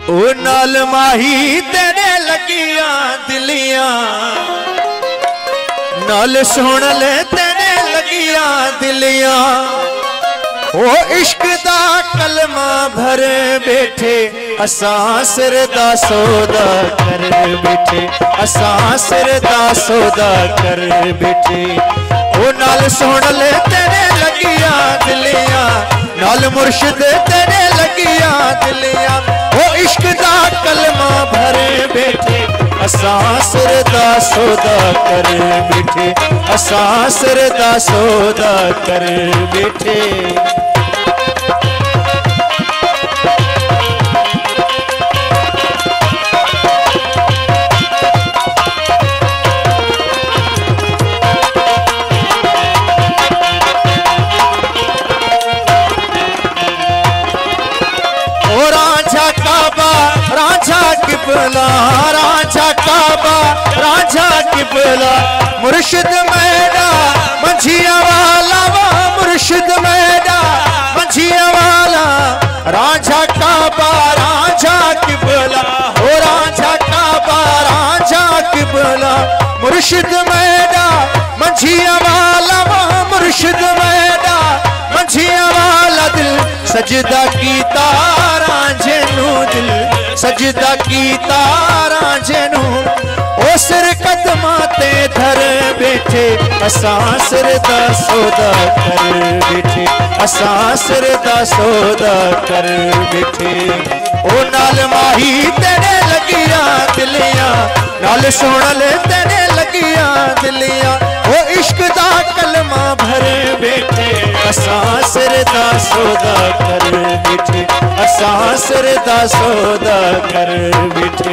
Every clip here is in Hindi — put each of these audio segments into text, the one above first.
ओ नाल माही तेरे लगियां दिलियां, नाल सुन ले तेरे लगियां दिलियां। ओ इश्क दा कलमा भर बैठे असां सिर दा सौदा कर बैठे, असां सिर दा सौदा कर बैठे। ओ नाल सुन ले तेरे लगियां दिलियां, नाल मुर्शिद तेरे लगियां दिलियां। ओ इश्क दा कलमा भर बैठे असां सिर दा सौदा कर बैठे, असां सिर दा सौदा कर बैठे। किबला राजा काबा राजा किबला, मुर्शिद मैदा मंझिया वाला वा मुर्शिद मैदा मंझिया वाला। राजा काबा राजा किबला, ओ राजा काबा राजा किबला, मुर्शिद मैदा मंझिया वाला वा मुर्शिद मैदा मंझिया वाला। दिल सजदा की तारा जेनू, दिल सजदा की तारा जेनू। ओ सिर कदमा ते धर बैठे असां सिर दा सौदा कर बैठे, असां सिर दा सौदा कर बैठे। ओ नाल माही तेरे लगियां दिलियां, नाल सुन ले तेरे लगियां दिलियां। ओ इश्क दा कलमा भर बैठे असां सिर दा सौदा कर बैठे, असां सिर दा सौदा कर बैठे।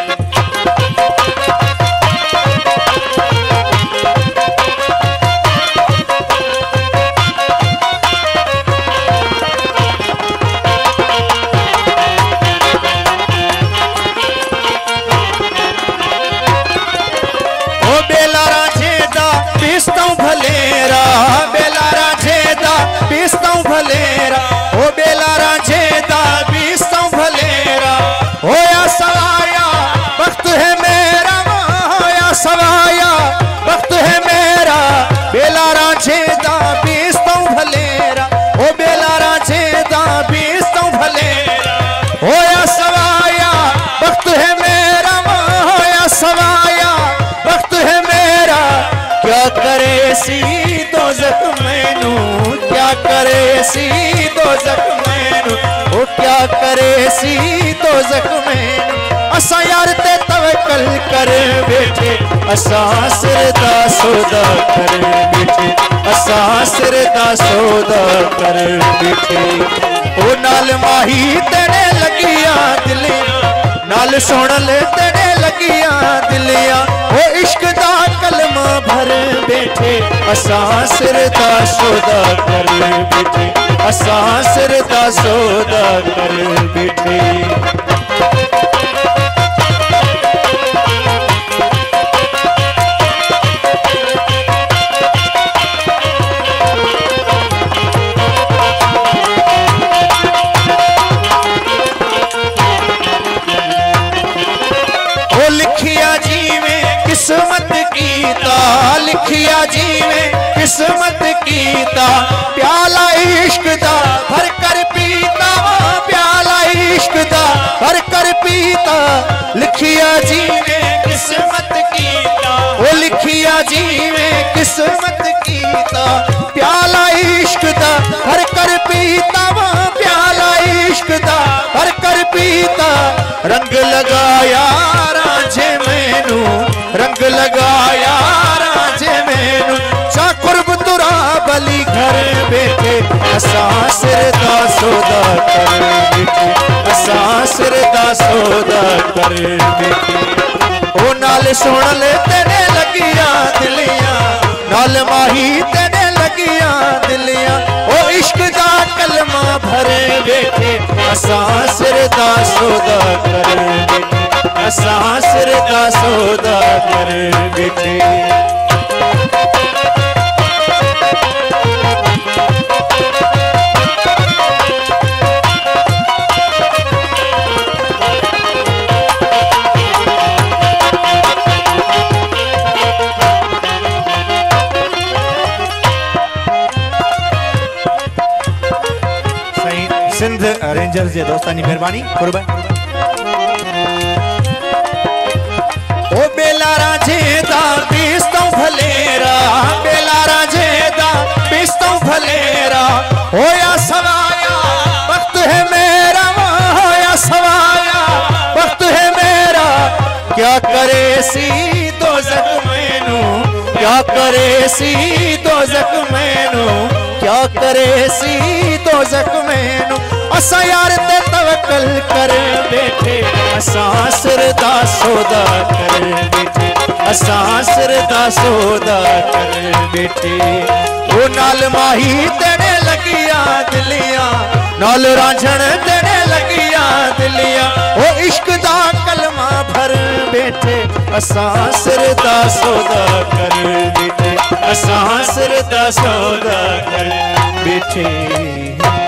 भलेरा बेलारा जेदा बीसता भलेरा, ओ बेलारा जेदा बीसता भलेरा। होया सवाया वक्त है मेरा, होया सवाया वक्त है मेरा। बेलारा जेदा बीसता भलेरा, ओ बेलारा जेदा बीसता भलेरा। होया सवाया वक्त है मेरा, होया सवाया वक्त है मेरा। क्या करे सी दोज़ख मैनू, क्या करे सी दोज़ख मैनू, ओ क्या करे सी दोज़ख मैनू। असां यार ते तवक्कल कर बैठे असां सिर दा सौदा कर बैठे, असां सिर दा सौदा कर बैठे। ओ नाल माही तेरे लगियां दिलियां, नाल सुन ले तेरे लगियां दिलियां। ओ इश्क दा कलमा भर बैठे असां सिर दा सौदा कर बैठे, असां सिर दा सौदा कर बैठे। किस्मत कीता लिखिया जीवे किस्मत कीता, प्याला इश्क दा भर कर पीता, प्याला इश्क दा भर कर पीता। लिखिया जीवे किस्मत कीता, ओ लिखिया जीवे किस्मत कीता। प्याला इश्क दा भर कर पीता, प्याला इश्क दा भर कर पीता। रंग लगाया रांझे मैनू, रंग लगाया रांझे मैनू। चा कुर्ब तुरा बली घर बैठे असां सिर दा सौदा कर बैठे, असां सिर दा सौदा कर बैठे। ओ नाल सुन ले तेरे लगियां दिलियां, नाल माही तेरे लगियां दिलियां। ओ इश्क दा कलमा भरे बैठे असां सिर दा सौदा कर बैठे, असां सिर दा सौदा कर बैठे। रेंजर्स जे दोस्तानी मेहरबानी कुर्बान ओ बेलारा जेदा पिस्तों भलेरा बेलारा जेदा पिस्तों भलेरा होया सवाया वक्त है मेरा होया सवाया वक्त है मेरा क्या करे सी दोज़ख मैनू क्या करे सी दोज़ख मैनू क्या करे सी दोज़ख मैनू असा यार ते तवक्कल कर बैठे असा सिर दा सौदा कर बैठे असा सिर दा सौदा कर बैठे ओ नाल माही तेरे लगिया दिलिया नाल रांझण तेरे लगिया दिलिया ओ इश्क दा कलमा भर बैठे असा सिर दा सौदा कर बैठे असा सिर दा सौदा कर बैठे।